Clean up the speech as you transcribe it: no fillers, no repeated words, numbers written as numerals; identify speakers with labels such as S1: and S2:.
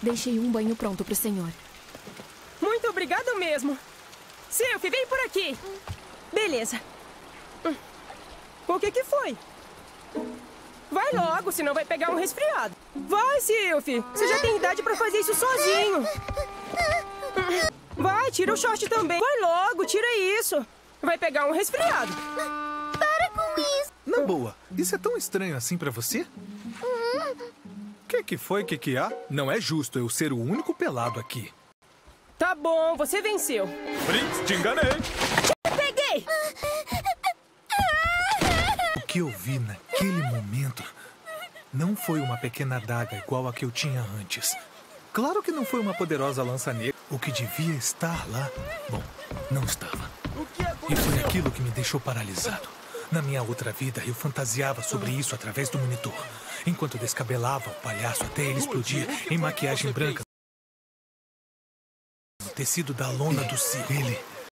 S1: Deixei um banho pronto pro senhor.
S2: Muito obrigado mesmo. Sylphie, vem por aqui. Beleza. O que foi? Vai logo, senão vai pegar um resfriado. Vai, Sylphie. Você já tem idade pra fazer isso sozinho. Vai, tira o short também. Vai logo, tira isso. Vai pegar um resfriado.
S3: Para com isso.
S4: Na boa, isso é tão estranho assim pra você? Que foi, que há? Não é justo eu ser o único pelado aqui.
S2: Tá bom, você venceu.
S4: Fritz, te enganei.
S2: Peguei!
S4: O que eu vi naquele momento não foi uma pequena adaga igual a que eu tinha antes. Claro que não foi uma poderosa lança negra. O que devia estar lá, bom, não estava. E foi aquilo que me deixou paralisado. Na minha outra vida, eu fantasiava sobre isso através do monitor, enquanto descabelava o palhaço até ele explodir em maquiagem branca no tecido da lona do circo. Ele